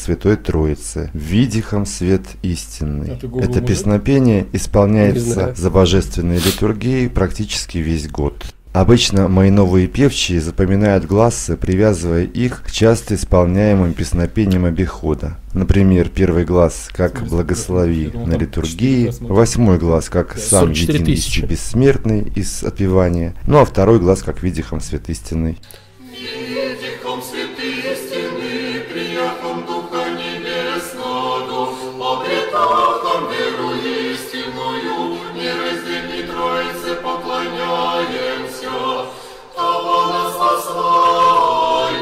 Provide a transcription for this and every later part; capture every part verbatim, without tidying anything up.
Пресвятой Троицы, видихом свет истинный. Это песнопение исполняется за божественной литургией практически весь год. Обычно мои новые певчие запоминают глассы, привязывая их к часто исполняемым песнопениям обихода. Например, первый глас как «Благослови» на литургии, восьмой глас как «Сам единый и бессмертный» из отпевания, ну а второй глас как «Видихом свет истинный». Видихом свет истинный, приятом Духа Небесного, обретахом веру истинную, нераздельной Троице поклоняемся, того нас послали.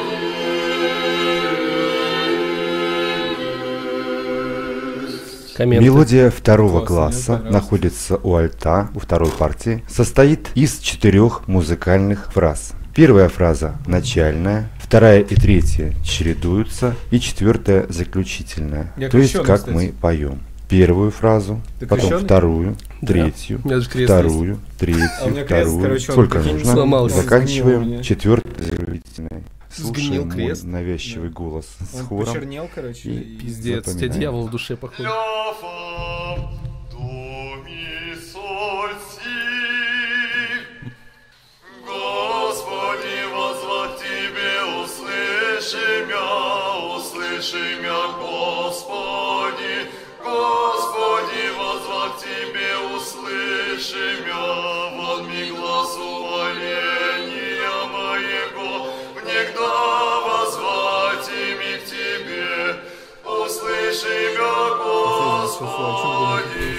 Комменты. Мелодия второго класса находится у альта, у второй партии, состоит из четырех музыкальных фраз. Первая фраза начальная, вторая и третья чередуются, и четвертая заключительная. Я То есть, крещеный, как кстати. мы поем. Первую фразу, Ты потом крещеный? вторую, Да. третью, У меня даже крест вторую, третью, А у меня крест, вторую. короче, он Сколько прикинь, нужно? сломался. Сгнил у Заканчиваем меня. четвертой заключительной. Сгнил Слушаем мой крест. навязчивый голос с Он хором. почернел, короче. И и- Пиздец, тебе Запоминаем. дьявол в душе походу. Ляфам, думи сольси. Господи, воззвать Тебе, услыши мя, услыши мя, Господи. Господи, воззвать Тебе, услыши мя, вон ми глаз умоления моего, внегда воззвать ими к Тебе, услыши мя, Господи.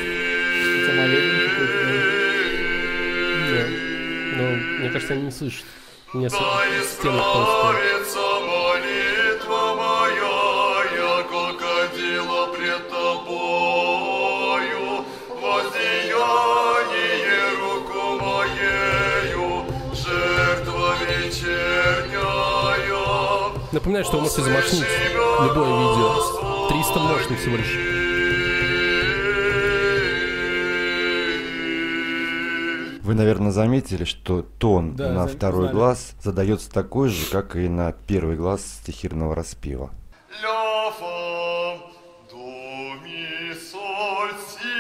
Но мне кажется, они не слышат. У меня Да стена толстая. исправится молитва моя, яко кадила пред Тобою, воздеяние руку моею, жертва вечерняя. Напоминаю, что вы можете замашнить любое видео. триста мощных всего лишь. Вы, наверное, заметили, что тон Да, на за- второй знали. глаз задается такой же, как и на первый глаз стихирного распева. Ляфам, думи сольси,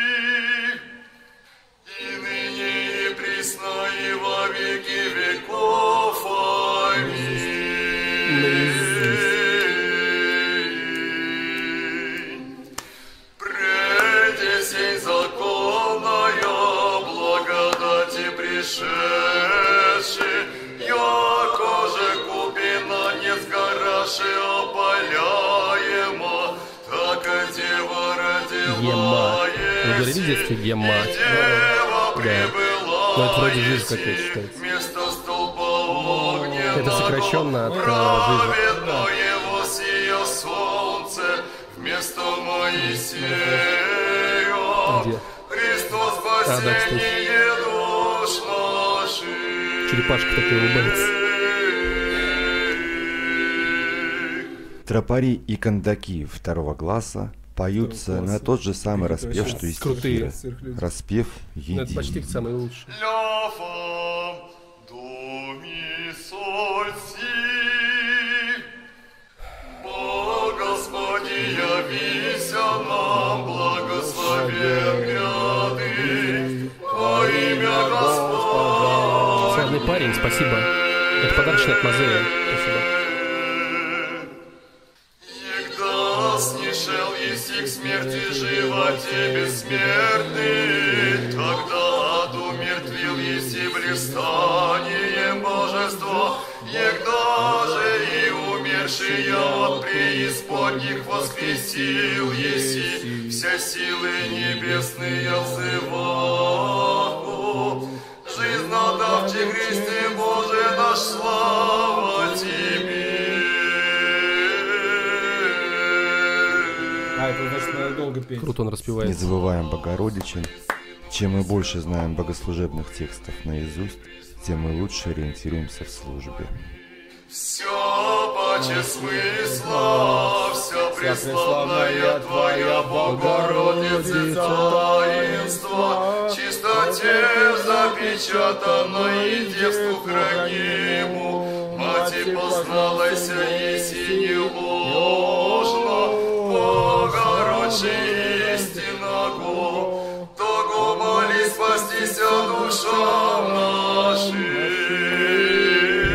и ныне и присно и во веки веков. Аминь. Прежде сей законная благодати пришедши, яко же купина не сгораши опаляема, так и дева Ема. родила Вы говорили в детстве ема? дева Да. прибыла Но это вроде жизнь какая-то считается. вместо столпа огненного, Это сокращенно от э, жизни. праведно его сия солнце вместо Моисея. Где? Христос А, да, кстати. спасение душ наших. Черепашка такая улыбается. Тропари и кондаки второго класса поются Второго на класса. тот же самый Какие-то распев, вообще что и крутые. стихиры. Сверхлюди. Распев Ну, это почти един. самый лучший. Ляфам, думи сольси. О, Господи, явися нам, благословен гряды, во имя Господа. Славный парень, спасибо. Это подарочный от Мазея. Спасибо. Егда снишел еси к смерти животе бессмертный, тогда ад умертвил еси блистанием божества, егда же и умершие от преисподних воскресил еси, вся силы небесные взываху, жизнь надавче Христе Боже наш, слава Тебе. А, это значит, надо долго петь. Круто он Не распевает. забываем Богородичин. Чем мы больше знаем богослужебных текстов наизусть, тем мы лучше ориентируемся в службе. Все паче смысла, вся преславная Твоя Богородица таинство, чистоте запечатанной девству храниму, Мати позналася еси не ложно, Божия истинного, того моли спастися душам нашим.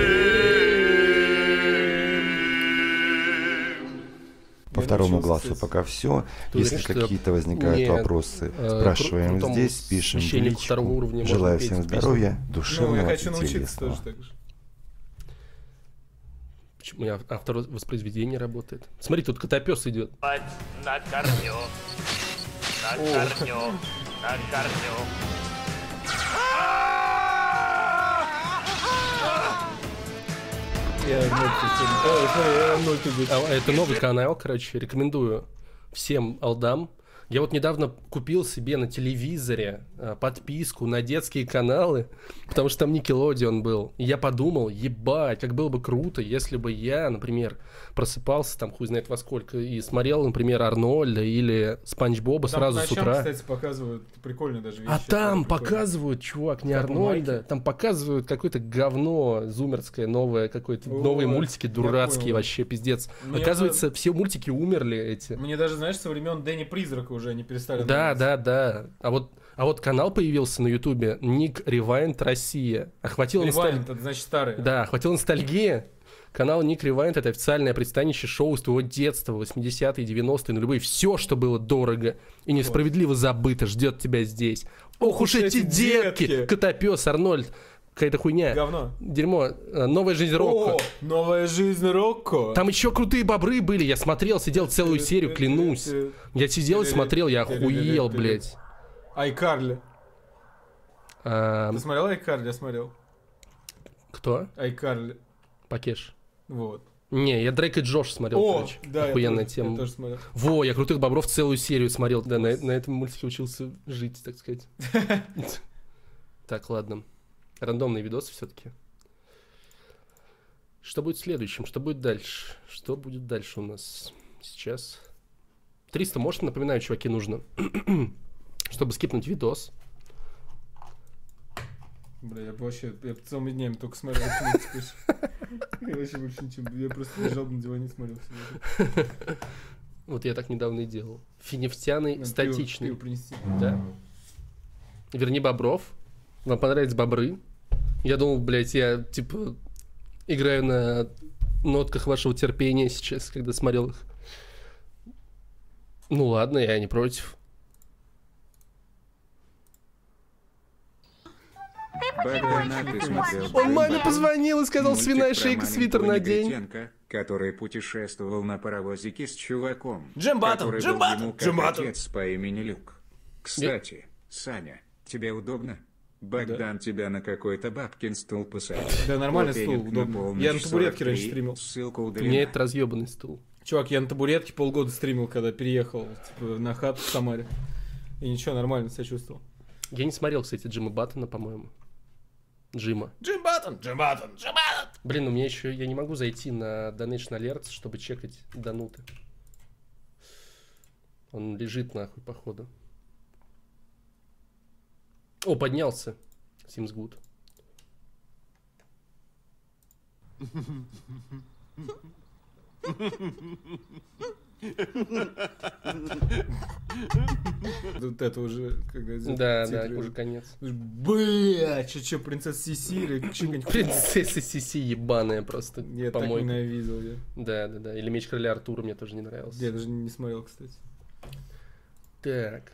По второму глазу пока все. Если какие-то возникают Нет, вопросы, спрашиваем кру- здесь, пишем в личку. Желаю всем здоровья, душевного, ну, я хочу научиться тоже так же. Почему у меня автор воспроизведения работает? Смотри, тут котопес идет. Накормлю. Накормлю. Накормлю. Я а, это новый канал, короче, рекомендую всем алдам. Я вот недавно купил себе на телевизоре подписку на детские каналы, потому что там Nickelodeon был. И я подумал, ебать, как было бы круто, если бы я, например, просыпался там хуй знает во сколько и смотрел, например, Арнольда или Спанч Боба там сразу с утра. Кстати, показывают прикольные даже вещи. А там показывают, чувак, не Арнольда, там показывают какое-то говно зумерское, новое, какое-то О, новые мультики дурацкие, вообще пиздец. Мне Оказывается, это... все мультики умерли эти. Мне даже, знаешь, со времен Дэнни Призрака уже не перестали. Да, да, да. А вот, а вот канал появился на Ютубе, Ник Ревайнд Россия. Охватила Ревайнд, носталь... это значит старый. Да, охватила ностальгия. Канал Ник Ревайнд — это официальное пристанище шоу с твоего детства, восьмидесятые, девяностые, нулевые. Все, что было дорого и несправедливо забыто, ждет тебя здесь. Ох уж эти детки! детки! Котопес, Арнольд. Какая-то хуйня. Говно. Дерьмо. Новая жизнь Рокко. О, новая жизнь Рокко. Там еще крутые бобры были. Я смотрел, сидел целую серию, клянусь. Я сидел и смотрел, я охуел, блядь. Айкарли. А... Ты смотрел Айкарли? Я смотрел. Кто? Айкарли. Пакеш. Вот. Не, я Дрейк и Джош смотрел, О, короче. Да, охуенная я тоже, тема. Я тоже смотрел. Во, я крутых бобров целую серию смотрел. Да, на, на этом мультике учился жить, так сказать. Так, ладно. Рандомные видосы все-таки. Что будет следующим? Что будет дальше? Что будет дальше у нас сейчас? триста, может, напоминаю, чуваки, нужно, чтобы скипнуть видос. Бля, я бы вообще, я целыми днями только смотрел. Я вообще больше ничего, я просто лежал на диване и смотрел. Вот я так недавно и делал. Финефтяный, статичный. Да. Верни бобров. Вам понравились бобры? Я думал, блядь, я, типа, играю на нотках вашего терпения сейчас, когда смотрел их. Ну ладно, я не против. Богдана, ты смотрел? Он маме позвонил и сказал, свиная шейка, свитер надень. Который путешествовал на паровозике с чуваком. Джим Баттон, Джим Баттон, Джим Баттон. Отец по имени Люк. Кстати, Саня, тебе удобно? Богдан да. тебя на какой-то бабкин стул посадил. Да, нормальный стул, удобно. Я на табуретке раньше стримил. Ссылка удалена. Мне это разъебанный стул. Чувак, я на табуретке полгода стримил, когда переехал типа, на хату в Самаре. И ничего, нормально себя чувствовал. Я не смотрел, кстати, Джима Баттона, по-моему. Джима. Джим Баттон, Джим Баттон, Джим Баттон. Блин, у меня еще... Я не могу зайти на Donation Alerts, чтобы чекать донуты. Он лежит нахуй, походу. О, поднялся. Seems good. Вот это уже, когда... Да, да, уже конец. Бля, че, че, принцесса Сиси или что-нибудь? Принцесса Сиси ебаная просто. Я так ненавидел я. Да, да, да. Или Меч Короля Артура мне тоже не нравился. Я даже не смотрел, кстати. Так.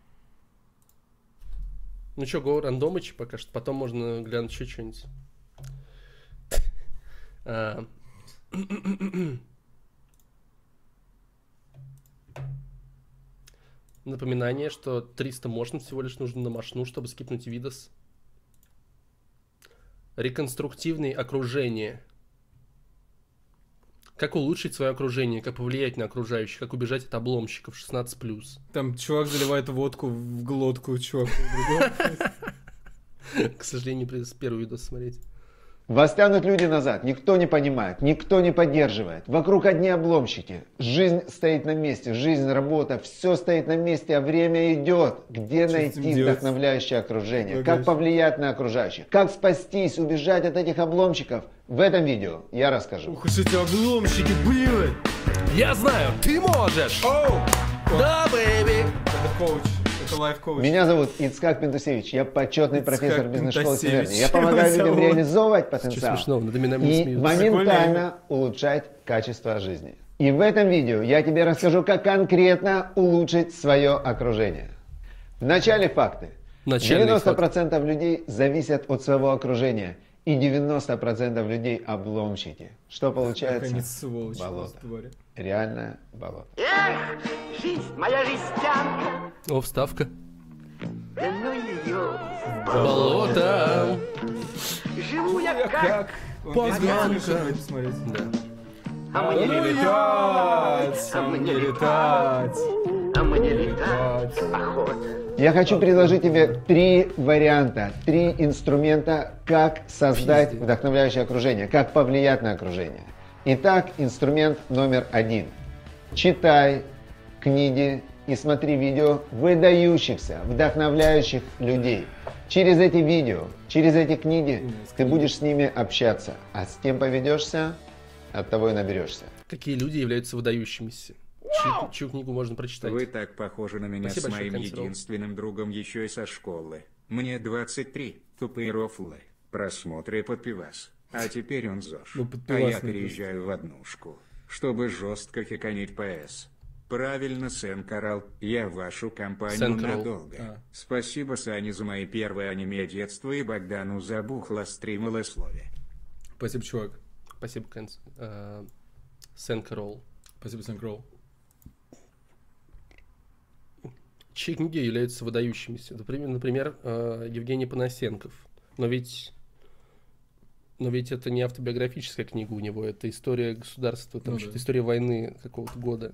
Ну что, го рандомычи пока что. Потом можно глянуть еще что-нибудь. Напоминание, что триста можно, всего лишь нужно на машину, чтобы скипнуть видос. Реконструктивные окружения. Как улучшить свое окружение, как повлиять на окружающих, как убежать от обломщиков шестнадцать плюс. Там чувак заливает водку в глотку чуваку. К сожалению, придется первый видос смотреть. Вас тянут люди назад, никто не понимает, никто не поддерживает. Вокруг одни обломщики. Жизнь стоит на месте, жизнь, работа, все стоит на месте, а время идет. Где что найти вдохновляющее окружение? Как повлиять на окружающих? Как спастись, убежать от этих обломщиков? В этом видео я расскажу. Ух уж эти обломщики, блин! Я знаю, ты можешь! Оу! Да, бэйби! Это коуч. Это лайф-коуч. Меня зовут Ицхак Пентусевич. Я почетный Ицхак профессор бизнес-школы Пентусевич. Северной. Я помогаю людям Зовут. реализовывать Что потенциал смешного, над меня не и смеются. моментально улучшать качество жизни. И в этом видео я тебе расскажу, как конкретно улучшить свое окружение. Вначале факты. Начальный девяносто факт. процентов людей зависят от своего окружения. И девяносто процентов людей обломщики. Что Как получается? они сволочи. Болото. просто, твари. Реальное болото. Эх, жизнь моя жестянка, О, вставка. да ну ее. Болото. Живу я Я как, как? Он Поганка. весь смешно будет смотреть. Да. а мне Не летать, летать, а мне летать, а мне летать, охота. Я хочу предложить тебе три варианта, три инструмента, как создать Пиздец. вдохновляющее окружение, как повлиять на окружение. Итак, инструмент номер один. Читай книги и смотри видео выдающихся, вдохновляющих людей. Через эти видео, через эти книги ты будешь с ними общаться, а с кем поведешься, от того и наберешься. Какие люди являются выдающимися? Чью, чью книгу можно прочитать? Вы так похожи на меня Спасибо с большое, моим Консеров. единственным другом еще и со школы. Мне двадцать три, тупые рофлы, просмотры под пивас. А теперь он ЗОЖ. Ну, под А я пивас, ну, переезжаю в однушку, чтобы жестко хиканить ПС. Правильно, Сен Коралл, я в вашу компанию Сен Коралл. надолго. А. Спасибо Сане за мои первые аниме детства и Богдану за бухло стримолословие. Спасибо, чувак. Спасибо, Кэнс. Э, Сен Кролл. Спасибо, Сэнкроу. Чьи книги являются выдающимися? Например, например, э, Евгений Панасенков. Но ведь, но ведь это не автобиографическая книга у него, это история государства, там Ну что-то да. история войны какого-то года.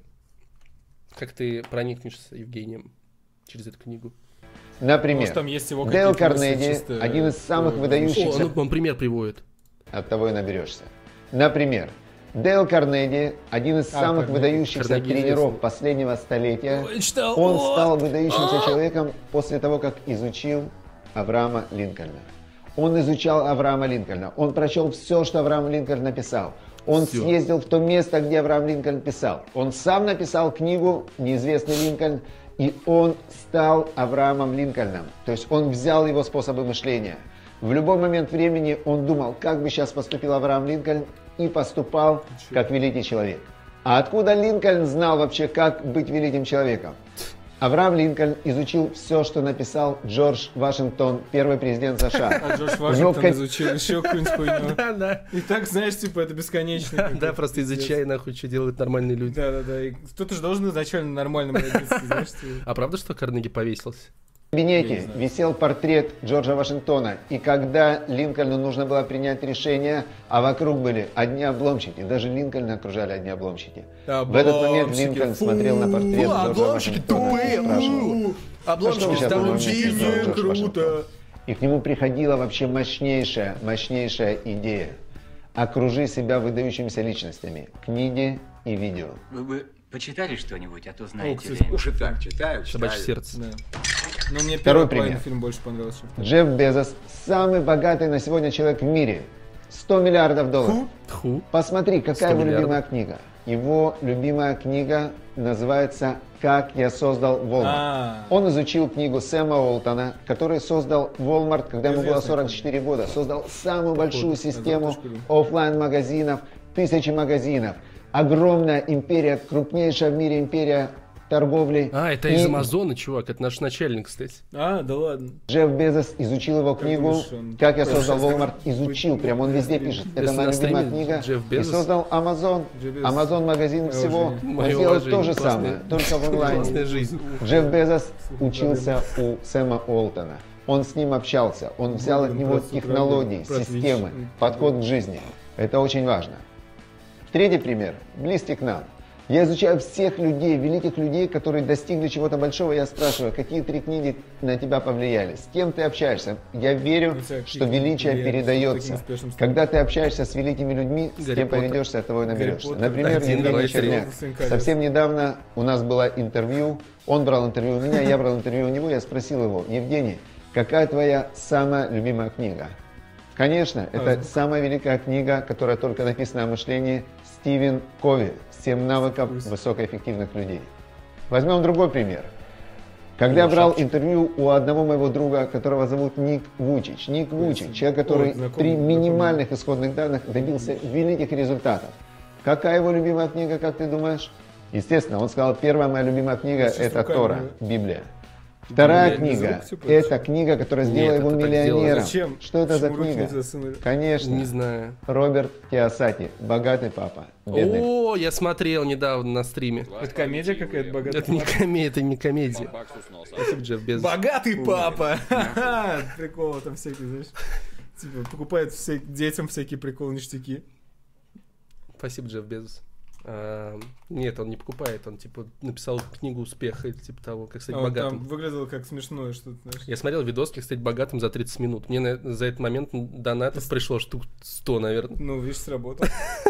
Как ты проникнешься Евгением через эту книгу? Например, Может, там есть его Дейл какие-то мысли Карнеги, чисто, один из самых э, О, выдающихся, ну, он пример приводит. от того и наберешься. Например, Дейл Карнеги, один из А, самых Карнеги. выдающихся Карнеги тренеров известный. последнего столетия. Ой, читал. Он О! стал выдающимся человеком после того, как изучил Авраама Линкольна. Он изучал Авраама Линкольна. Он прочел все, что Авраам Линкольн написал. Он Всё. съездил в то место, где Авраам Линкольн писал. Он сам написал книгу «Неизвестный Линкольн», и он стал Авраамом Линкольном. То есть он взял его способы мышления. В любой момент времени он думал, как бы сейчас поступил Авраам Линкольн, и поступал как великий человек. А откуда Линкольн знал вообще, как быть великим человеком? Авраам Линкольн изучил все, что написал Джордж Вашингтон, первый президент США. А Джордж У него Вашингтон кон- изучил еще какую-нибудь хуйню. Да, да. И так, знаешь, типа, это бесконечно. Да, просто изучай, нахуй, что делают нормальные люди. Да-да-да. И кто-то же должен изначально нормальным родиться, знаешь, типа. А правда, что Карнеги повесился? В кабинете висел портрет Джорджа Вашингтона, и когда Линкольну нужно было принять решение, а вокруг были одни обломщики, даже Линкольна окружали одни обломщики. В этот момент Обломщики. Линкольн смотрел на портрет Фу, Джорджа обломщики Вашингтона и тупые, спрашивал, Обломщики что вы сейчас здоровые, думаете, Джордж круто. Вашингтон? И к нему приходила вообще мощнейшая, мощнейшая идея. Окружи себя выдающимися личностями, книги и видео. Вы бы почитали что-нибудь, а то О, знаете кстати, ли. Уж и так читаю, Собачье читаю. сердце. Да. Но мне Второй первый половина пример. фильм больше понравился, чем второй. Джефф Безос – самый богатый на сегодня человек в мире. сто миллиардов долларов. Тху. Посмотри, какая сто его миллиардов. любимая книга. Его любимая книга называется «Как я создал Walmart». А. Он изучил книгу Сэма Уолтона, который создал Walmart, когда ему было Известная сорок четыре года. Создал самую большую Походу. систему Я тоже люблю. оффлайн-магазинов, тысячи магазинов. Огромная империя, крупнейшая в мире империя торговли. А, это И из Амазона, чувак, это наш начальник, кстати. А, да ладно. Джефф Безос изучил его книгу думаешь, он «Как я просто создал сейчас Walmart». Изучил, прям он везде пишет. Это Если моя на любимая стриме книга. Джефф И Безос. создал Amazon. Джефф Безос. Amazon магазин Мое всего. уважение. Он Мое сделал уважение, то же классная- самое, только в онлайне. Классная жизнь. Джефф Безос учился у Сэма Уолтона. Он с ним общался. Он взял от Блин, него просто технологии, правда, системы, отлично. подход к жизни. Это очень важно. Третий пример. Близкий к нам. Я изучаю всех людей, великих людей, которые достигли чего-то большого. Я спрашиваю, какие три книги на тебя повлияли? С кем ты общаешься? Я верю, У тебя что какие величие влияния, передается. таким успешным стал? Когда ты общаешься с великими людьми, с Гарри кем Поттер. поведешься, от того и наберешься. Поттер. Например, Один, Евгений два, три. Черняк. Сын колес. Совсем недавно у нас было интервью. Он брал интервью у меня, я брал интервью у него. Я спросил его: Евгений, какая твоя самая любимая книга? Конечно, это А. самая великая книга, которая только написана о мышлении, Стивен Кови «Семь навыков высокоэффективных людей». Возьмем другой пример. Когда я брал интервью у одного моего друга, которого зовут Ник Вучич. Ник Вучич, человек, который при минимальных исходных данных добился великих результатов. Какая его любимая книга, как ты думаешь? Естественно, он сказал, первая моя любимая книга – это Тора, Библия. Вторая книга – это книга, которая сделала его миллионером. Что это за книга? Конечно. Не знаю. Роберт Кийосаки, «Богатый папа». Бедный. О, я смотрел недавно на стриме. Это комедия какая-то, «Богатый Это не комедия, это не комедия. Спасибо, Джефф Безос. «Богатый папа». Приколы там всякие, знаешь. Типа покупает детям всякие приколы, ништяки. Спасибо, Джефф Безос. А, нет, он не покупает, он типа написал книгу успеха или типа того, как стать а богатым. Там выглядело как смешное что-то, знаешь. Я смотрел видос, как стать богатым за тридцать минут. Мне на, за этот момент донатов пришло штук сто, наверное. Ну, видишь, сработало.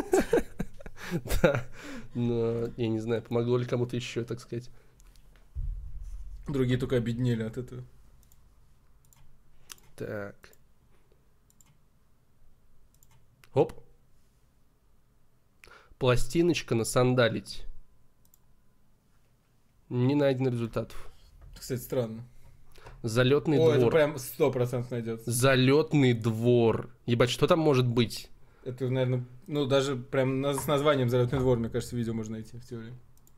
Да, но я не знаю, помогло ли кому-то еще, так сказать. Другие только обеднели от этого. Так. Оп. Пластиночка насандалить. Не найдено результатов. Кстати, странно. Залетный О, двор. это прям сто процентов найдется. Залетный двор. Ебать, что там может быть? Это, наверное, ну даже прям с названием «Залетный двор», мне кажется, видео можно найти в теории.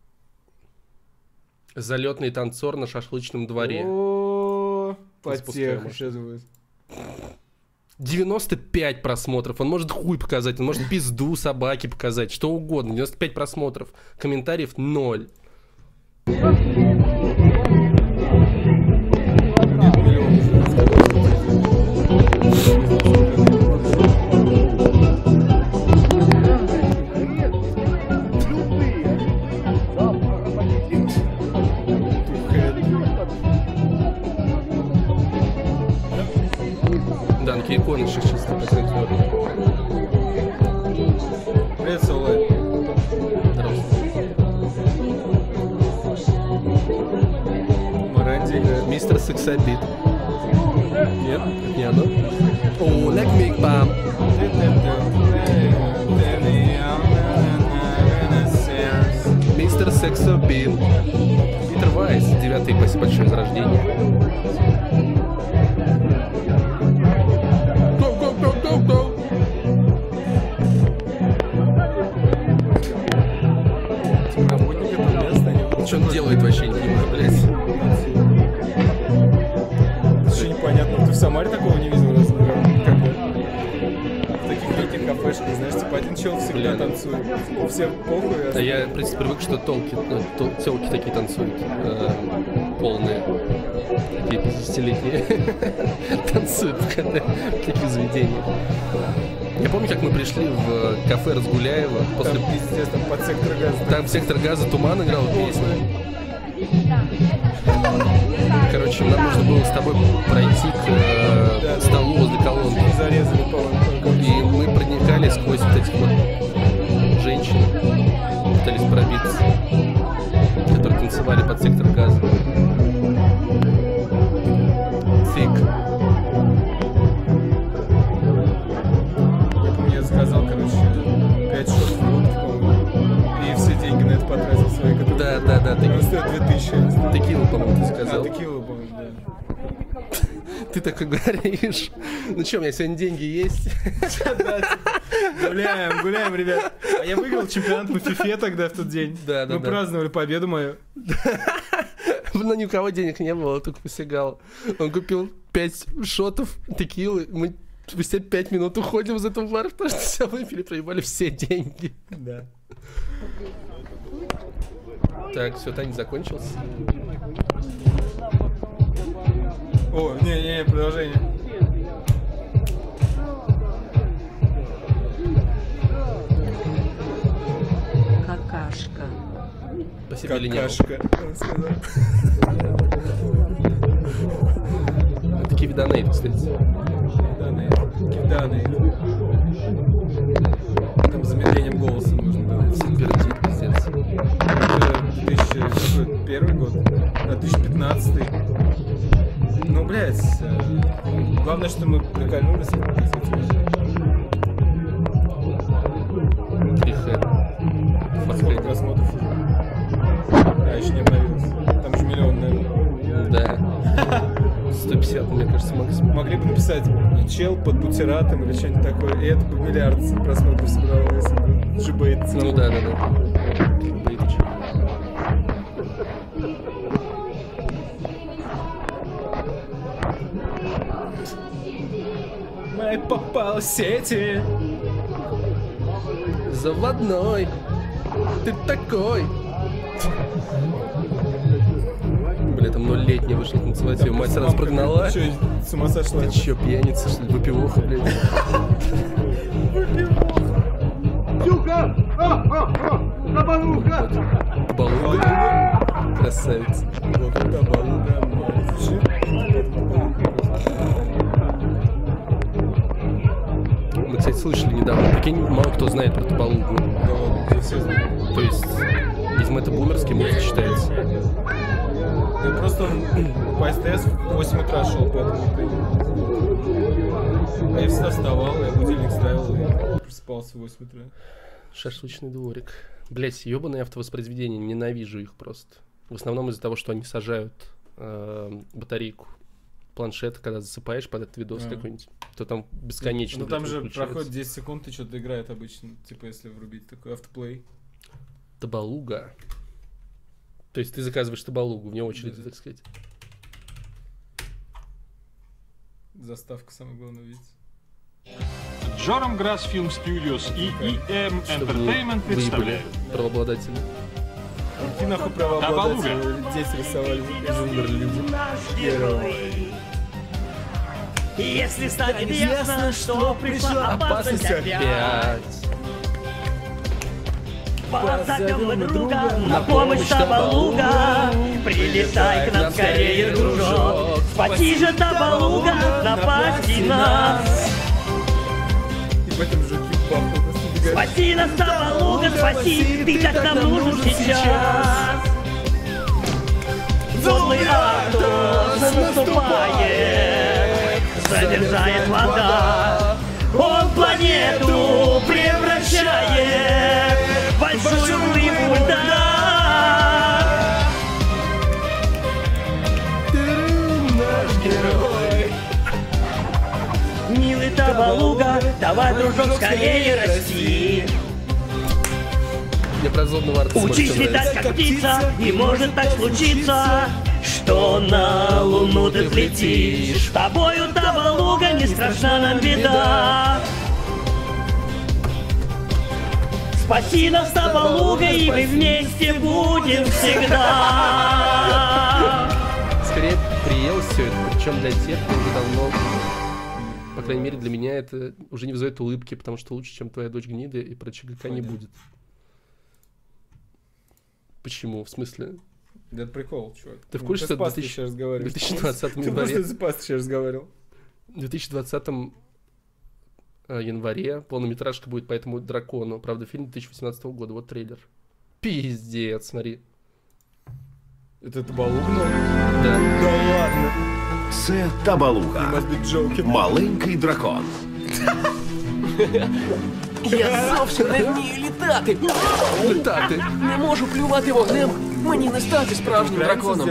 Залетный танцор на шашлычном дворе. О, потеха сейчас будет. девяносто пять просмотров. Он может хуй показать, он может пизду собаки показать, что угодно. девяносто пять просмотров. Комментариев ноль. Данки иконы чисто показать. Привет, Солай. Здравствуйте. Маранди играет. Мистер Сексабит. Нет? Это не оно? О, Лек Мик Бам. Мистер Сексабит. Питер Вайс. Девятый, спасибо большое за рождение. Что он делает вообще, не понимаю, блядь. Что непонятно, ты в Самаре такого не видел раз, наверное, в таких летних кафешках, знаешь, типа один чел всегда танцует, все похуй. А я, в принципе, привык, что толки, тол, телки такие танцуют, э, полные, такие пятидесятилетние, танцуют в таких заведениях. Я помню, как мы пришли в кафе Разгуляева после... Там, пиздец, там под сектор газа. Там сектор газа «Туман» играл песню. Короче, нам нужно было с тобой пройти к э, да, столу возле колонки. Зарезали, по-моему. И мы проникали сквозь вот этих вот женщин. Пытались пробиться. Которые танцевали под сектор газа. Thick. Сказал, короче, пять шотов водки, по-моему, и все деньги на это потратил свои, которые... Да, да, да. Ну, стоит две тысячи. Текилу, по-моему, ты сказал. А, текилу, по-моему, да. Ты такой говоришь. Ну что, у меня сегодня деньги есть? Гуляем, гуляем, ребят. А я выиграл чемпионат по фифе тогда в тот день. Да, да, Мы праздновали победу мою. Но ни у кого денег не было, только посягал. Он купил пять шотов текилы, мы... Спустя пять минут уходим из этого бара, потому что все выпили, проебали все деньги. Да. Так, все, танец закончился. О, не-не, продолжение. Какашка. Спасибо, Какашка, он сказал. Это кивидонейт, кстати. Кивданы. Там с замедлением голоса нужно давать. Пердит, пиздец. Это две тысячи первый год, а две тысячи пятнадцатый. Ну, блядь, главное, что мы прикольнулись. Трихед. Сколько просмотров уже? А, еще не обновилась. Там же миллион, наверное. Да. сто пятьдесят, мне кажется, максимум. Могли бы написать чел под бутератом или что-нибудь такое, и это бы миллиард просмотров собрало, если бы джибейт. Ну да, да, да. Джибейтич. Май попал в сети. Заводной. Ты такой. Бля, там ноль-летняя вышла танцевать, ее мать сразу прогнала. Ты чё, с ума сошла? Ты чё, пьяница, что ли? Выпивоха, блядь. Тюка! Табалуха! Табалуха. Красавица. Табалуха. Мы, кстати, слышали недавно. Прикинь, мало кто знает про Табалугу. Да, все знают. То есть, видимо, это бумерский мультик считается. Я просто по СТС в восемь утра шел, поэтому ты... А я всегда вставал, я будильник ставил и просыпался в восемь утра. Шашлычный дворик. Блять, ебаные автовоспроизведения, ненавижу их просто. В основном из-за того, что они сажают э, батарейку планшета, когда засыпаешь под этот видос а. какой-нибудь, то там бесконечно. Ну там же проходит десять секунд, и что-то играет обычно, типа если врубить такой автоплей. Табалуга. То есть ты заказываешь Табалугу вне очереди, да. так сказать. Заставка самый главный вид. Джорам Грасс Film Studios и и эм Entertainment представляют. Правообладатели. Иди нахуй правообладатели. Здесь рисовали люди. Если станет ясно, что пришла опасность опять, позовем мы друга на помощь Табалуга. Прилетай к нам скорее, дружок. Спаси же Табалуга, напасти нас. И в этом же кипаху. Спаси нас, Табалуга, спаси, ты так нам нужен сейчас. Водный Артос наступает, задержает вода. Он планету превращает в большую рыбу льда. Наш герой. Милый Табалуга, давай, дружок, скорее расти. Учись летать, как птица, и может так случиться, что на Луну ты взлетишь. С тобою, Табалуга, не страшна нам беда. Спаси нас, Табалуга, и мы вместе будем всегда. Скорее приелось все это, причем для тех, кто уже давно, по крайней мере для меня, это уже не вызывает улыбки, потому что лучше, чем твоя дочь гнида, и про ЧГК не будет. Почему? В смысле? Да это прикол, чувак. Ты в курсе, что в две тысячи двадцатом январе... Ты просто с пастырем разговаривал. В две тысячи двадцатом январе полнометражка будет по этому дракону. Правда, фильм две тысячи восемнадцатого года. Вот трейлер. Пиздец, смотри. Это Табалуга? Да. Да ладно. Це Табалуга. Маленький дракон. Я зовсім не вмію літати. Літати. Не можу плювати вогнем. Мені не стати справжнім драконом.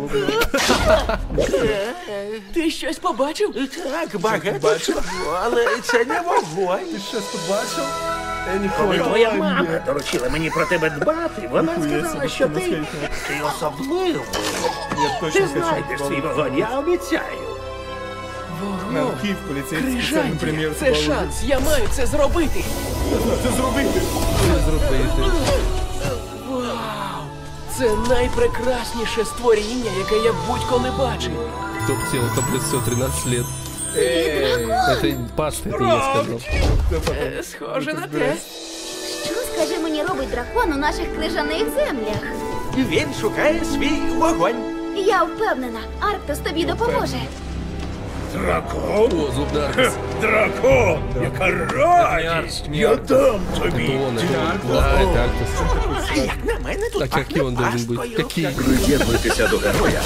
Ти щось побачив? Так, багато чого, але це не вогонь. Ти щось побачив? Коли твоя мама доручила мені про тебе дбати, вона сказала, що ти, ти особливий. Ти знайдеш свій вогонь, я обіцяю. Нам Київ поліцейський спеціальний прем'єр. Це шанс, я маю це зробити. Це зробити. Це зробити. Вау! Це найпрекрасніше створіння, яке я будь-коли бачив. Топ тело таблицо тринадцать лет. Это паста, это я сказал. Схоже на те. Що, скажи мені, робить дракон у наших крижаних землях? Він шукає свій вогонь. Я впевнена, Арктос тобі допоможе. Дракон? О, зуб Арктос. Дракон! Яка радість! Я дам тобі! Да, это Арктос. А як на мене тут а какие он должен быть? Какие? Приєднуйтеся до героя.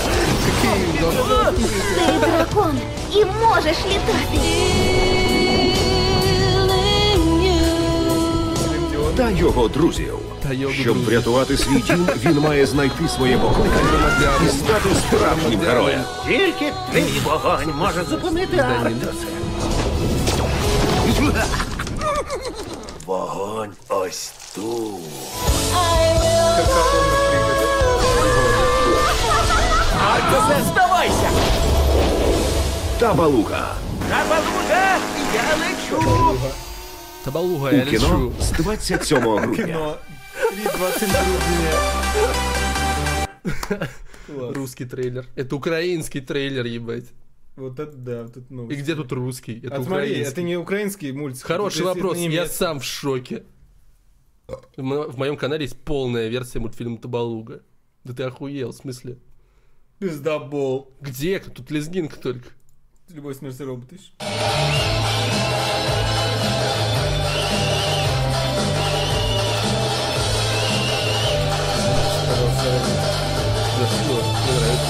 Ти дракон і можеш літати. Та його друзів. Щоб врятувати свій дім, він має знайти своє покликання і стати справжнім героєм. Тільки твій вогонь може зупинити Арктуса. Вогонь ось тут. Арктусе, здавайся! Табалуга. Табалуга, я лечу! Табалуга, У я кіно лечу. з двадцять сьомого грудня. Кино. двадцать грудня. Русский трейлер. Это украинский трейлер, ебать. Вот это да, тут новость. И где тут русский? Это А смотри, украинский. это не украинский мультик. Хороший это вопрос, я немецкий. сам в шоке. В мо- в моем канале есть полная версия мультфильма Табалуга. Да ты охуел, в смысле? Пиздобол. Где? Тут лезгинка только. Любой смерть робот ищет. За что? Мне нравится.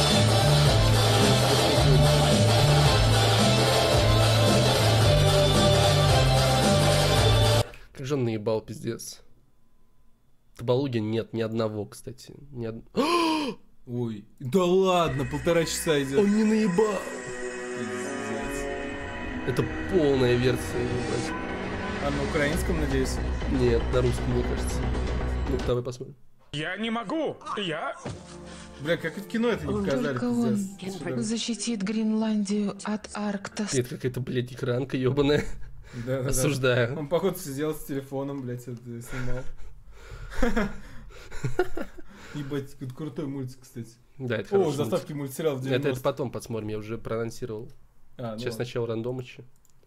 Как же он наебал, пиздец. Табалуги нет, ни одного, кстати. Ни од... Ой, да ладно, полтора часа идет. Он не наебал. Пиздец. Это полная версия, ебать. А на украинском, надеюсь? Нет, на русском, мне кажется. Ну, давай посмотрим. Я не могу. Я... Бля, как в кино это не показали, Только он пиздец. защитит Гренландию от Арктуса. Это какая-то, блядь, экранка ебаная. Да, да, Осуждаю. Да. Он, походу, сидел с телефоном, блядь, это снимал. Ебать, это крутой мультик, кстати. Да, это О, хороший заставки мультик. мультсериалов Это, девяностых. это потом подсмотрим, я уже проанонсировал. А, ну Сейчас ладно. сначала рандомычи.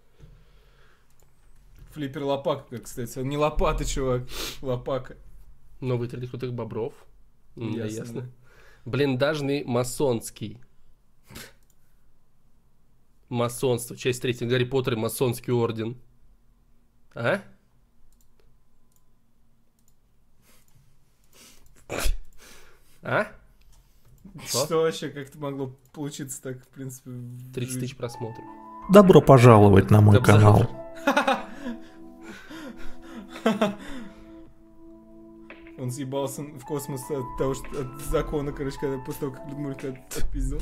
Флиппер Лопака, кстати. Он не лопата, чувак. Лопака. Новый трейлер крутых бобров. М, да, Ясно, ясно. да. Блиндажный масонский. Масонство. Часть третья. Гарри Поттер и масонский орден. А? А? Что вообще, как это могло получиться так, в принципе, в тридцать жизни? тысяч просмотров. Добро пожаловать на мой Добро канал. Он съебался в космос от того, что от закона, короче, когда после того, как Людмилка от- отпиздил.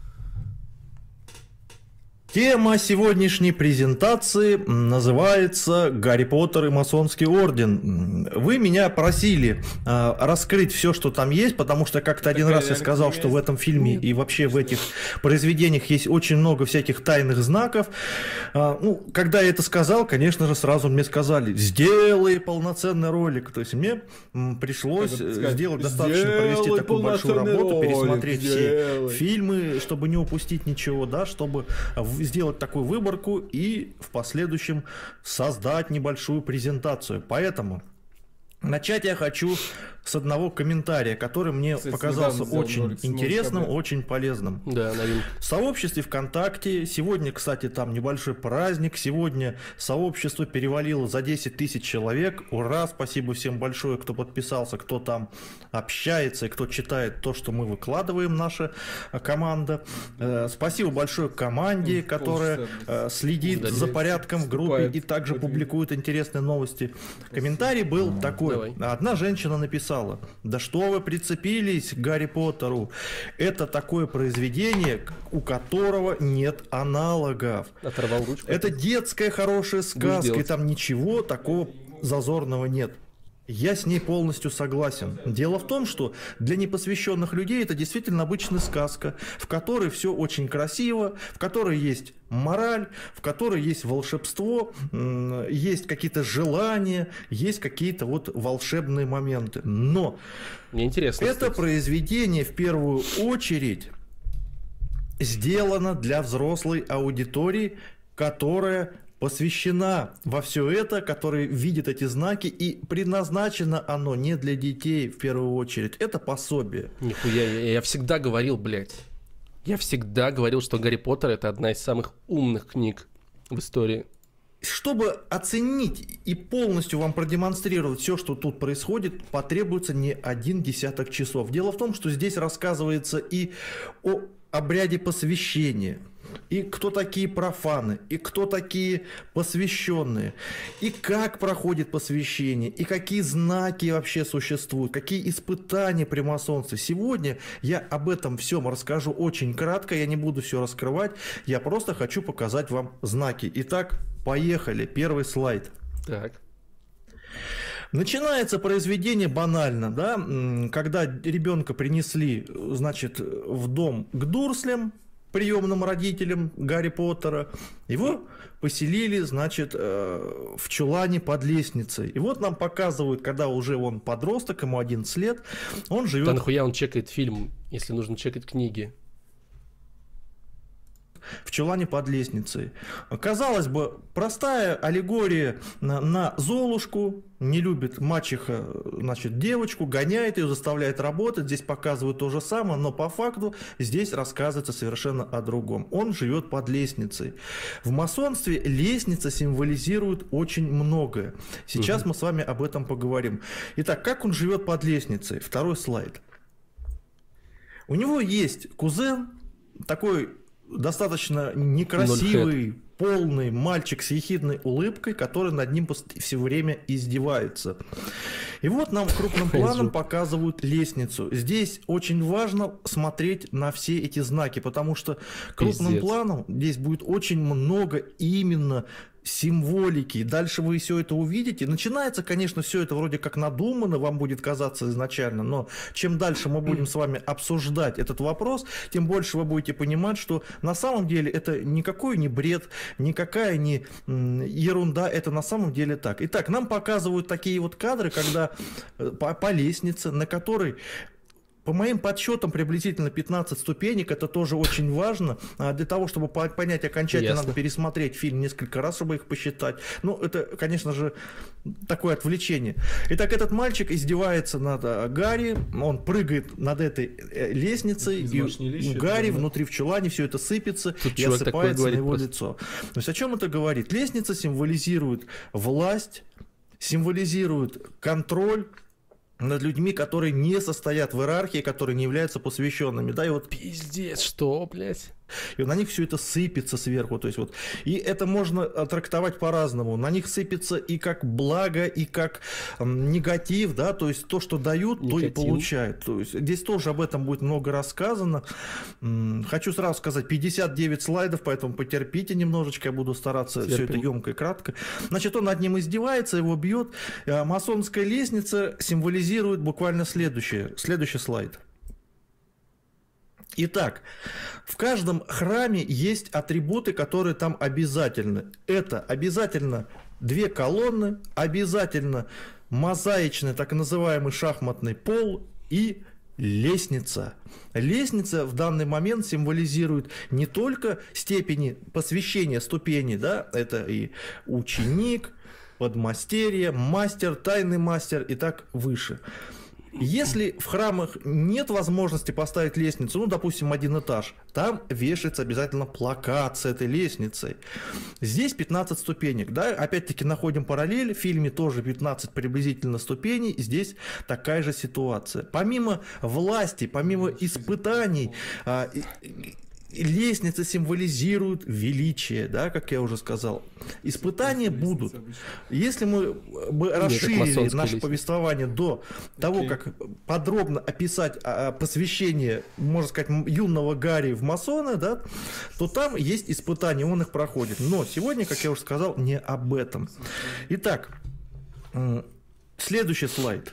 Тема сегодняшней презентации называется «Гарри Поттер и масонский орден». Вы меня просили э, раскрыть все, что там есть, потому что как-то один раз я сказал, что в этом фильме и вообще в этих произведениях есть очень много всяких тайных знаков. Э, ну, когда я это сказал, конечно же, сразу мне сказали: сделай полноценный ролик. То есть мне м, пришлось Как это э, сказать? сделать достаточно провести Сделай такую большую полноценный работу, ролик, пересмотреть сделай. все фильмы, чтобы не упустить ничего, да, чтобы в- сделать такую выборку и в последующем создать небольшую презентацию. Поэтому начать я хочу с одного комментария, который мне Кстати, показался недавно сделал очень ролик с интересным, Москвой. очень полезным. Да, новинка. В сообществе ВКонтакте сегодня, кстати, там небольшой праздник. Сегодня сообщество перевалило за десять тысяч человек. Ура! Спасибо всем большое, кто подписался, кто там общается и кто читает то, что мы выкладываем, наша э, команда. Э, Спасибо большое команде, Ну, которая полчаса, э, следит Да, за да, порядком в группе вступает и также в это. публикует интересные новости. Комментарий был такой. Давай. Одна женщина написала: да что вы прицепились к Гарри Поттеру? Это такое произведение, у которого нет аналогов. Оторвал ручку. Это детская хорошая сказка, и делать. там ничего такого зазорного нет. Я с ней полностью согласен. Дело в том, что для непосвященных людей это действительно обычная сказка, в которой все очень красиво, в которой есть мораль, в которой есть волшебство, м, есть какие-то желания, есть какие-то вот волшебные моменты. Но Мне интересно. это кстати. произведение в первую очередь сделано для взрослой аудитории, которая посвящена во все это, которая видит эти знаки, и предназначено оно не для детей в первую очередь. Это пособие. Нихуя, я, я всегда говорил, блядь. Я всегда говорил, что Гарри Поттер — это одна из самых умных книг в истории. Чтобы оценить и полностью вам продемонстрировать все, что тут происходит, потребуется не один десяток часов. Дело в том, что здесь рассказывается и о обряде посвящения, и кто такие профаны, и кто такие посвященные, и как проходит посвящение, и какие знаки вообще существуют, какие испытания при масонстве. Сегодня я об этом всем расскажу очень кратко, я не буду все раскрывать, я просто хочу показать вам знаки. Итак, поехали, первый слайд. Так. Начинается произведение банально, да, когда ребенка принесли, значит, в дом к Дурслям, приемным родителям Гарри Поттера, его поселили, значит, в чулане под лестницей. И вот нам показывают, когда уже он подросток, ему одиннадцать лет, он живет... Да нахуя он чекает фильм, если нужно чекать книги? В чулане под лестницей. Казалось бы, простая аллегория на, на Золушку. Не любит мачеха, значит, девочку, гоняет ее, заставляет работать. Здесь показывают то же самое, но по факту здесь рассказывается совершенно о другом. Он живет под лестницей. В масонстве лестница символизирует очень многое. Сейчас угу. мы с вами об этом поговорим. Итак, как он живет под лестницей? Второй слайд. У него есть кузен, такой достаточно некрасивый, полный мальчик с ехидной улыбкой, который над ним все время издевается. И вот нам крупным планом показывают лестницу. Здесь очень важно смотреть на все эти знаки, потому что крупным Пиздец. планом здесь будет очень много именно символики. Дальше вы все это увидите. Начинается, конечно, все это вроде как надуманно, вам будет казаться изначально, но чем дальше мы будем с вами обсуждать этот вопрос, тем больше вы будете понимать, что на самом деле это никакой не бред, никакая не ерунда, это на самом деле так. Итак, нам показывают такие вот кадры, когда по, по лестнице, на которой... По моим подсчетам, приблизительно пятнадцать ступенек, это тоже очень важно. Для того, чтобы понять окончательно, Ясно. надо пересмотреть фильм несколько раз, чтобы их посчитать. Ну, это, конечно же, такое отвлечение. Итак, этот мальчик издевается над Гарри, он прыгает над этой лестницей, и у Гарри да? внутри в чулане все это сыпется Тут и осыпается на его просто. лицо. То есть о чем это говорит? Лестница символизирует власть, символизирует контроль над людьми, которые не состоят в иерархии, которые не являются посвященными, да, и вот... Пиздец, что, блядь? И на них все это сыпется сверху, то есть вот, и это можно трактовать по-разному, на них сыпется и как благо, и как м, негатив, да, то есть то, что дают, негатив. то и получают, то есть здесь тоже об этом будет много рассказано. М, хочу сразу сказать, пятьдесят девять слайдов, поэтому потерпите немножечко, я буду стараться Терпим. все это емко и кратко. Значит, он над ним издевается, его бьет, масонская лестница символизирует буквально следующее, следующий слайд. Итак, в каждом храме есть атрибуты, которые там обязательны. Это обязательно две колонны, обязательно мозаичный, так называемый шахматный пол и лестница. Лестница в данный момент символизирует не только степени посвящения ступеней, да, это и ученик, подмастерье, мастер, тайный мастер и так выше. Если в храмах нет возможности поставить лестницу, ну, допустим, один этаж, там вешается обязательно плакат с этой лестницей. Здесь пятнадцать ступенек, да, опять-таки находим параллель, в фильме тоже пятнадцать приблизительно ступеней, здесь такая же ситуация. Помимо власти, помимо испытаний, лестница символизирует величие, да, как я уже сказал. Испытания будут. Если мы бы расширили наше повествование до того, okay. как подробно описать посвящение, можно сказать, юного Гарри в масоны, да, то там есть испытания, он их проходит. Но сегодня, как я уже сказал, не об этом. Итак, следующий слайд.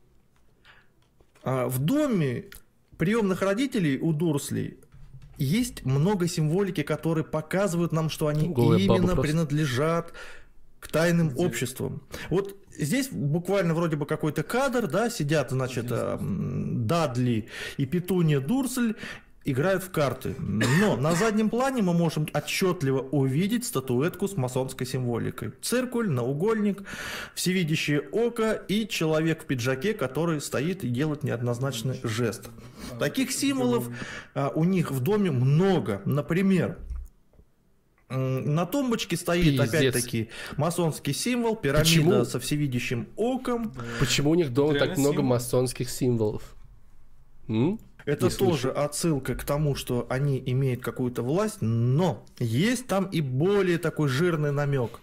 В доме приемных родителей у Дурслей есть много символики, которые показывают нам, что они Голая именно принадлежат к тайным Где? обществам. Вот здесь буквально вроде бы какой-то кадр, да, сидят, значит, Дадли и Петуния Дурсль, играют в карты. Но на заднем плане мы можем отчетливо увидеть статуэтку с масонской символикой. Циркуль, наугольник, всевидящее око и человек в пиджаке, который стоит и делает неоднозначный жест. Таких символов а, у них в доме много. Например, на тумбочке стоит, Пиздец. опять-таки, масонский символ, пирамида Почему? со всевидящим оком. Почему у них дома так много символ? масонских символов? М? Это Не тоже слышу. отсылка к тому, что они имеют какую-то власть, но есть там и более такой жирный намек.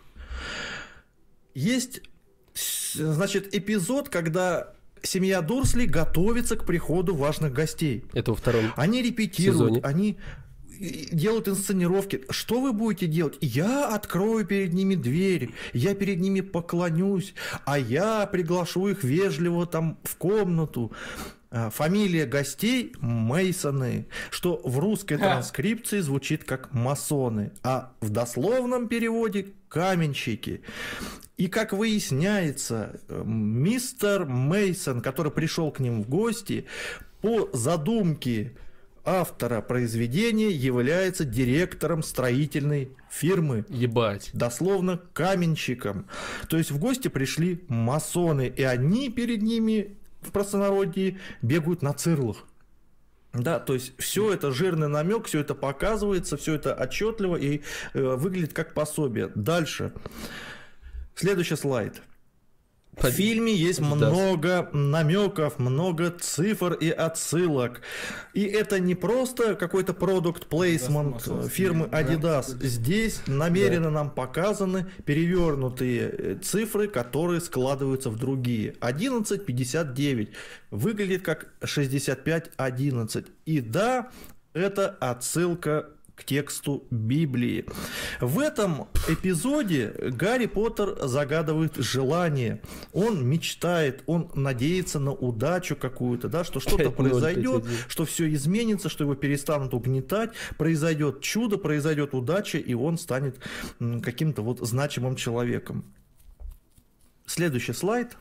Есть, значит, эпизод, когда семья Дурсли готовится к приходу важных гостей. Это во втором Они репетируют, сезоне. они делают инсценировки. Что вы будете делать? Я открою перед ними дверь, я перед ними поклонюсь, а я приглашу их вежливо там в комнату. Фамилия гостей Мейсоны, что в русской транскрипции звучит как масоны, а в дословном переводе каменщики. И как выясняется, мистер Мейсон, который пришел к ним в гости, по задумке автора произведения является директором строительной фирмы. Ебать. Дословно каменщиком. То есть в гости пришли масоны, и они перед ними в простонародье бегают на цирлах. Да, то есть все это жирный намек, все это показывается, все это отчетливо и э, выглядит как пособие. Дальше. Следующий слайд. В фильме есть много намеков, много цифр и отсылок. И это не просто какой-то продукт плейсмент фирмы Adidas. Здесь намеренно да. нам показаны перевернутые цифры, которые складываются в другие. одиннадцать пятьдесят девять выглядит как шестьдесят пять одиннадцать. И да, это отсылка к тексту Библии. В этом эпизоде Гарри Поттер загадывает желание. Он мечтает, он надеется на удачу какую-то, да, что что-то произойдет, что все изменится, что его перестанут угнетать, произойдет чудо, произойдет удача, и он станет каким-то вот значимым человеком. Следующий слайд.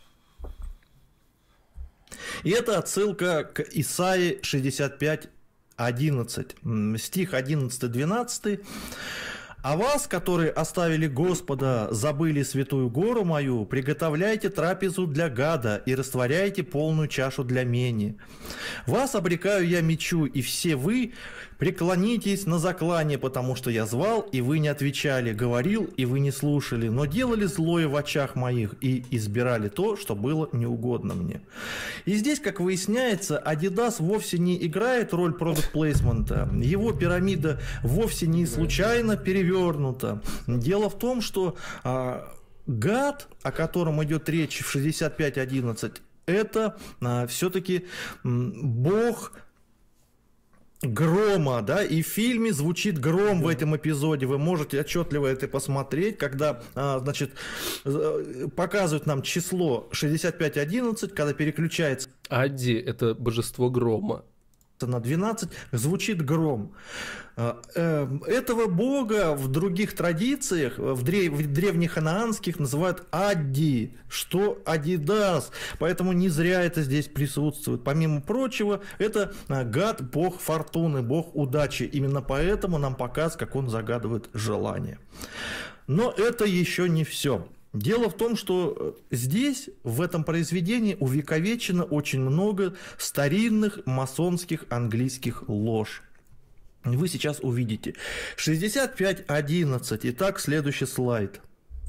И это отсылка к Исаии шестьдесят пять одиннадцать, стих одиннадцать-двенадцать. «А вас, которые оставили Господа, забыли святую гору мою, приготовляйте трапезу для гада и растворяйте полную чашу для мени. Вас обрекаю я мечу, и все вы преклонитесь на заклание, потому что я звал, и вы не отвечали, говорил, и вы не слушали, но делали злое в очах моих и избирали то, что было неугодно мне». И здесь, как выясняется, Adidas вовсе не играет роль продукт-плейсмента, его пирамида вовсе не случайно перевернута. Дело в том, что а, гад, о котором идет речь в шестьдесят пять одиннадцать, это а, все-таки бог грома, да, и в фильме звучит гром в этом эпизоде. Вы можете отчетливо это посмотреть, когда, а, значит, показывают нам число шестьдесят пять одиннадцать, когда переключается. Адди — это божество грома. На двенадцать звучит гром. Этого бога в других традициях, в, древ... в древнеханаанских, называют Адди, что Адидас. Поэтому не зря это здесь присутствует. Помимо прочего, это гад, бог фортуны, бог удачи. Именно поэтому нам показывают, как он загадывает желание. Но это еще не все. Дело в том, что здесь, в этом произведении, увековечено очень много старинных масонских английских лож. Вы сейчас увидите. шестьдесят пять одиннадцать. Итак, следующий слайд.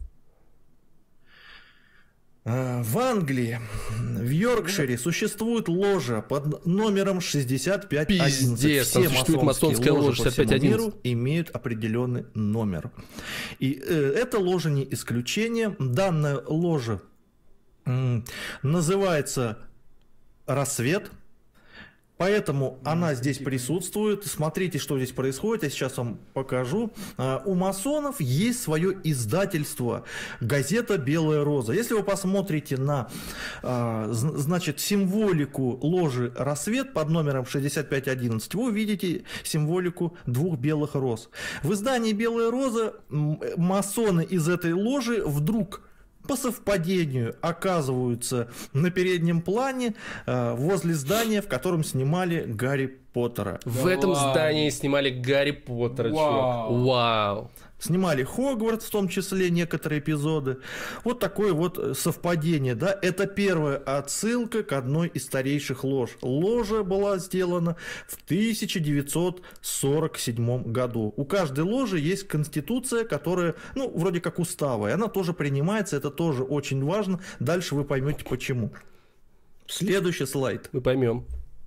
В Англии, в Йоркшире существует ложа под номером шестьдесят пять одиннадцать. Пиздец, все существует масонская ложа по всему миру имеют определенный номер. И э, эта ложа не исключение. Данная ложа м, называется «Рассвет». Поэтому она здесь присутствует. Смотрите, что здесь происходит. Я сейчас вам покажу. У масонов есть свое издательство, газета «Белая роза». Если вы посмотрите на, значит, символику ложи «Рассвет» под номером шестьдесят пять одиннадцать, вы увидите символику двух белых роз. В издании «Белая роза» масоны из этой ложи вдруг по совпадению оказываются на переднем плане э, возле здания, в котором снимали Гарри Поттера. В этом здании снимали Гарри Поттера, чувак. Вау. Снимали Хогвартс, в том числе некоторые эпизоды. Вот такое вот совпадение, да. Это первая отсылка к одной из старейших лож. Ложа была сделана в тысяча девятьсот сорок седьмом году. У каждой ложи есть конституция, которая, ну, вроде как устава, и она тоже принимается, это тоже очень важно. Дальше вы поймете почему. Следующий слайд. Мы поймем.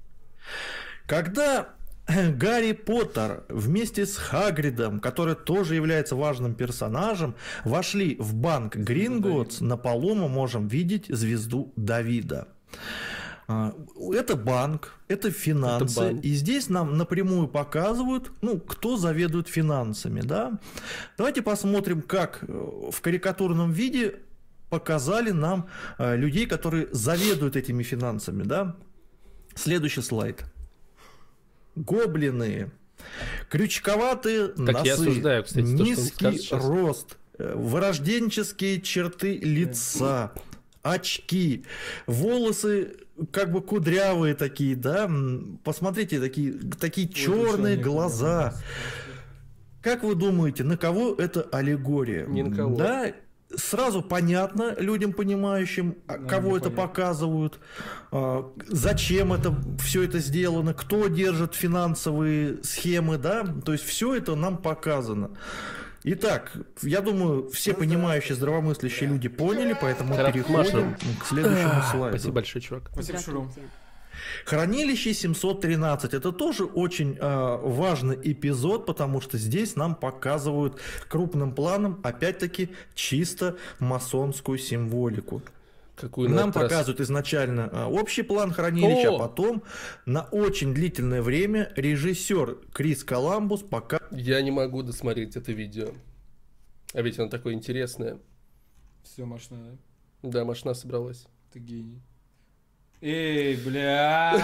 Когда Гарри Поттер вместе с Хагридом, который тоже является важным персонажем, вошли в банк Гринготтс, на полу мы можем видеть звезду Давида. Это банк, это финансы, это банк. И здесь нам напрямую показывают, ну, кто заведует финансами, да? Давайте посмотрим, как в карикатурном виде показали нам людей, которые заведуют этими финансами, да? Следующий слайд. Гоблины, крючковатые так носы, я осуждаю, кстати, низкий то, рост, вырожденческие черты лица, очки, волосы как бы кудрявые такие, да, посмотрите, такие, такие черные глаза. Как вы думаете, на кого это аллегория? Ни на кого. Да, сразу понятно людям, понимающим, ну, кого это понятно. Показывают, зачем это все это сделано, кто держит финансовые схемы, да, то есть все это нам показано. Итак, я думаю, все понимающие, здравомыслящие люди поняли, поэтому переходим к следующему слайду. Спасибо большое, чувак. Спасибо, Шурум. Хранилище семьсот тринадцать. Это тоже очень э, важный эпизод, потому что здесь нам показывают крупным планом, опять-таки, чисто масонскую символику. Какую нам показывают раз... изначально э, общий план хранилища, О! а потом на очень длительное время режиссер Крис Коламбус пока... Я не могу досмотреть это видео. А ведь оно такое интересное. Все, машина, да? Да, машина собралась. Ты гений. Эй, бля!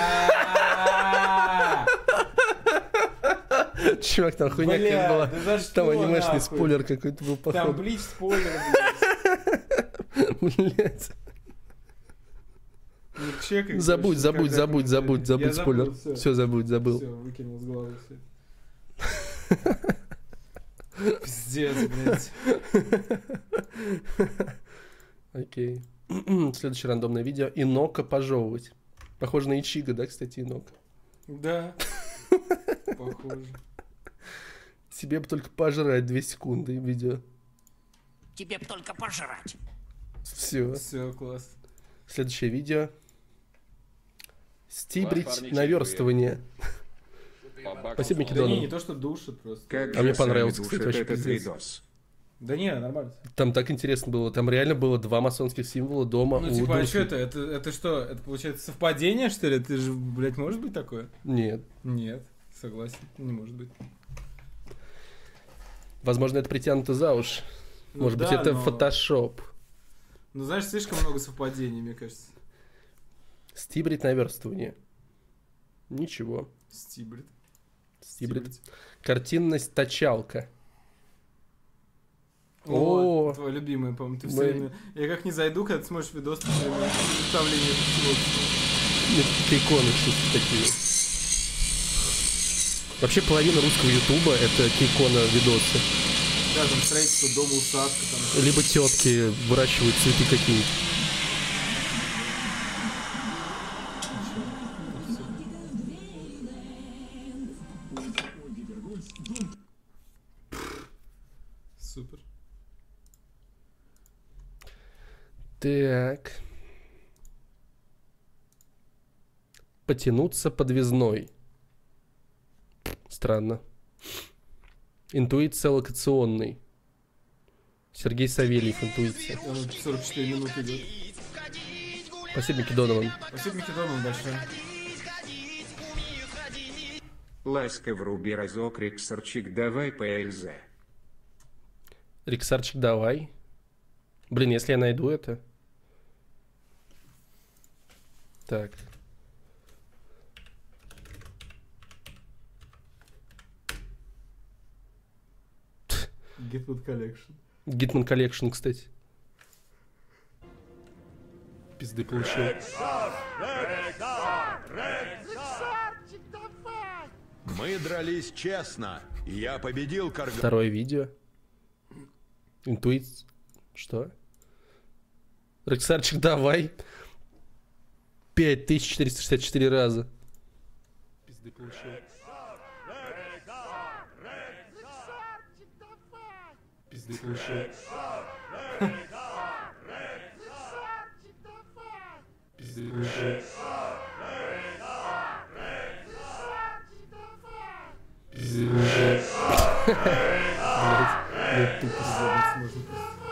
Чувак, там хуйня какая-то была. Там анимешный спойлер какой-то был, походу. Там блич спойлер, блядь. Блядь. Забудь, забудь, забудь, забудь, забудь спойлер. Все, забудь, забыл. Все, выкинул с головы все. Пиздец, блядь. Окей. Следующее рандомное видео. Инока пожевывать. Похоже на Ичиго, да, кстати, Инока? Да. Похоже. Тебе бы только пожрать две секунды видео. Тебе бы только пожрать. Все. Все, класс. Следующее видео. Стибрить наверстывание. Спасибо, Македону. Да не, не то, что душит просто. Как а мне понравилось, кстати, вообще этот видос. Да не, нормально. Там так интересно было. Там реально было два масонских символа дома. Ну, типа, а что это? это? Это что? Это получается совпадение, что ли? Это же, блядь, может быть такое? Нет. Нет, согласен. Не может быть. Возможно, это притянуто за уши. Ну, может да, быть, это но... фотошоп. Ну, знаешь, слишком много совпадений, мне кажется. Стибрить наверстывание. Ничего. Стибрит. Стибрит. Стибрит. Картинность тачалка. О, О, твой любимый, по-моему, ты мы... все время... Я как не зайду, когда ты смотришь видос, ты все время представление всего. Нет, какие иконы все такие. Вообще половина русского ютуба это кейкона видосы. Да, там строительство дома, усадка там. Либо тетки выращивают цветы какие-нибудь. Супер. Так. Потянуться подвязной. Странно. Интуиция локационный. Сергей Савельев, интуиция. сорок четыре минуты идет. Спасибо, Македонован. Спасибо, Македонован, большое. Ласково руби разок, Риксарчик, давай по Эльзе. Риксарчик, давай. Блин, если я найду это. Так. Gitman Collection. Gitman Collection, кстати. Пизды получил. Мы дрались честно. Я победил Карга. Второе видео. Интуиция. Что? Рексарчик, давай. пять тысяч четыреста шестьдесят четыре раза. Пизды получил. Пизды получил. Пизды получил. Блять, тупо забыть можно.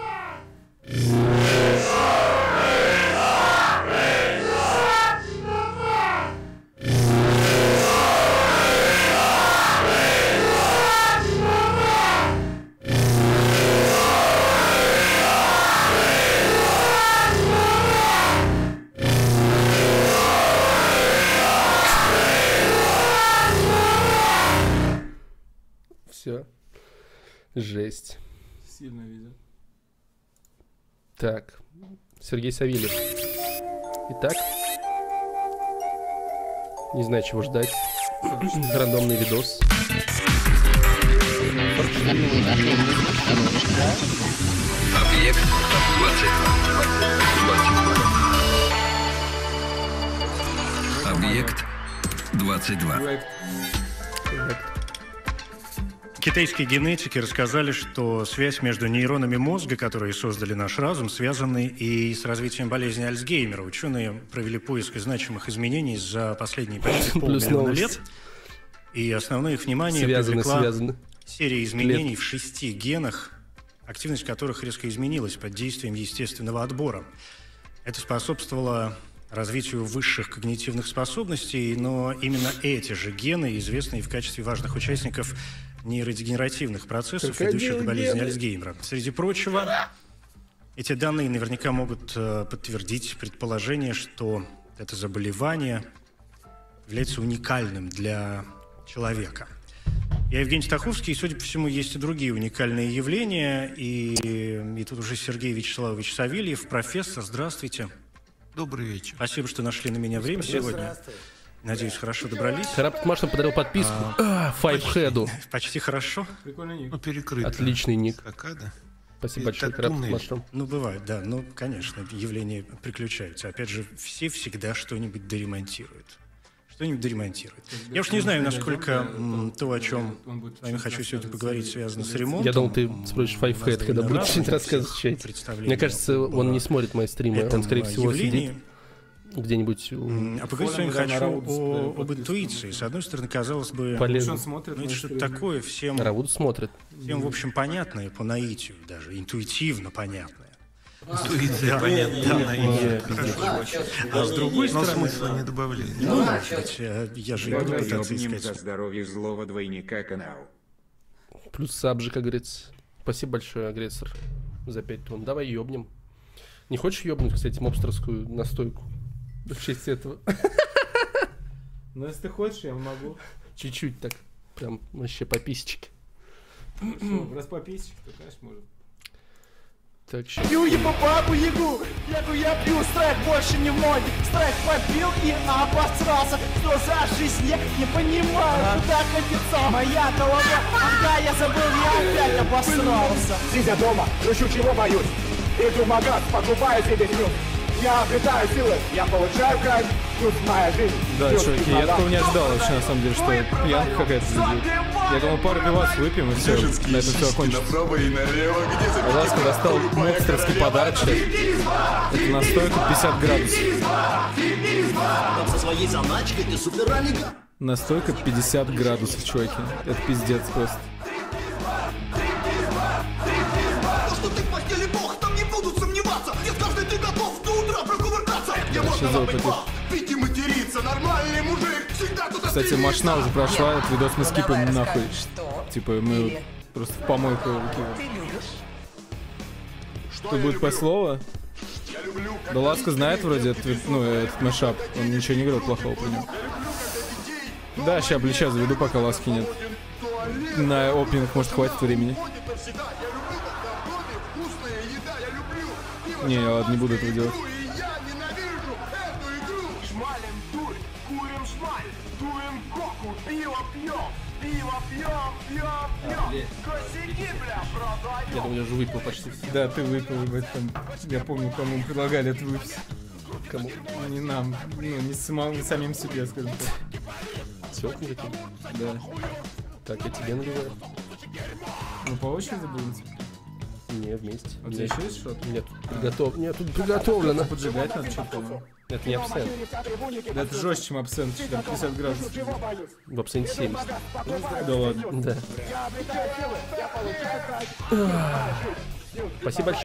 Все. Жесть. Сильно видел. Так. Сергей Савельев. Итак. Не знаю, чего ждать. Рандомный видос. Объект двадцать два. Объект двадцать два. Китайские генетики рассказали, что связь между нейронами мозга, которые создали наш разум, связаны и с развитием болезни Альцгеймера. Ученые провели поиск значимых изменений за последние почти полмиллиона лет. И основное их внимание связаны, привлекла связаны. серия изменений Клет. в шести генах, активность которых резко изменилась под действием естественного отбора. Это способствовало развитию высших когнитивных способностей, но именно эти же гены известны и в качестве важных участников нейродегенеративных процессов, ведущих к болезни Альцгеймера. Среди прочего, эти данные наверняка могут э, подтвердить предположение, что это заболевание является уникальным для человека. Я Евгений Стаховский, и, судя по всему, есть и другие уникальные явления. И, и тут уже Сергей Вячеславович Савельев, профессор. Здравствуйте. Добрый вечер. Спасибо, что нашли на меня время сегодня. Надеюсь, хорошо добрались. Рапт Машин подарил подписку. А, Файвхеду. Почти, почти хорошо. Прикольный ник. Ну, перекрыто. Отличный ник. Какада. Спасибо большое, Рапт Машин. Ну, бывает, да. Ну, конечно, явления приключаются. Опять же, все всегда что-нибудь доремонтируют. Что-нибудь доремонтируют. Я уж не знаю, насколько м, то, о чем с вами хочу сегодня поговорить, связано с ремонтом. Я думал, ты спросишь Файвхед, когда будешь что-нибудь рассказывать. Мне кажется, он не смотрит мои стримы. Он, скорее всего, сидит где-нибудь... У... А поговорить с вами хочу о, об интуиции. С одной стороны, казалось бы, полезно. Ну, это что-то такое всем... Равуд смотрит. Всем, в общем, понятное по наитию даже, интуитивно понятное. Интуиция понятная. А с другой стороны... Но смысла не добавляет. Ну, может, я же и буду пытаться искать... за здоровье злого двойника канал. Плюс саб же, как говорится. Спасибо большое, агрессор, за пять тонн. Давай ёбнем. Не хочешь ёбнуть, кстати, мобстерскую настойку? В честь этого. Ну, если ты хочешь, я могу. Чуть-чуть так. Прям вообще по писечке. Раз по писечке, то, конечно, может. Так, сейчас. Пью ебу бабу ягу, ягу я пью, страйк больше не мой. Страйк попил и обосрался. Что за жизнь, я не понимаю, куда катится моя голова. Когда я забыл, я опять обосрался. Сидя дома, ищу чего боюсь. Иду в магаз, покупаю себе снюс. Я обретаю силы, я получаю кайф, тут моя жизнь. Да, чуваки, я такого не ожидал вообще, на самом деле, что пьянка какая-то будет. Я думал, пару пивас выпьем, и все, на этом все окончится. А Ласка достал монстерский подарок сейчас. Это настойка пятьдесят градусов. Со своей заначкой ты супералига. Настойка пятьдесят градусов, чуваки. Это пиздец просто. Что ты в постели бог, там не будут сомневаться. Нет, каждый ты готов до утра прокувыркаться. Я можно напоебал, пить и материться. Нормальный мужик, всегда тут. Кстати, машина уже прошла, этот видос мы скипаем нахуй. Типа мы просто в помойку выкидываем. Тут будет по слово. Да Ласка знает вроде этот, ну, этот мэшап. Он ничего не говорил плохого про него. Да, сейчас плеча заведу, пока Ласки нет. На опенинг, может, хватит времени. Не, я ладно, не буду этого делать. Я думаю, я уже выпил почти все. Да, ты выпил в этом. Я помню, кому предлагали это выпить. Кому? Ну, не нам, ну, не, самому, не самим себе, скажем так. Тёлкам каким? Да. Так, я тебе наливаю. Ну, по очереди будем? Не, вместе. А у тебя еще есть что-то? Нет, приготов... Нет, тут приготовлено. Поджигать надо что-то, по-моему. Это не абсент. Да это жестче, чем абсент, там пятьдесят градусов. В абсенте семьдесят. Да ладно. Да. Спасибо большое.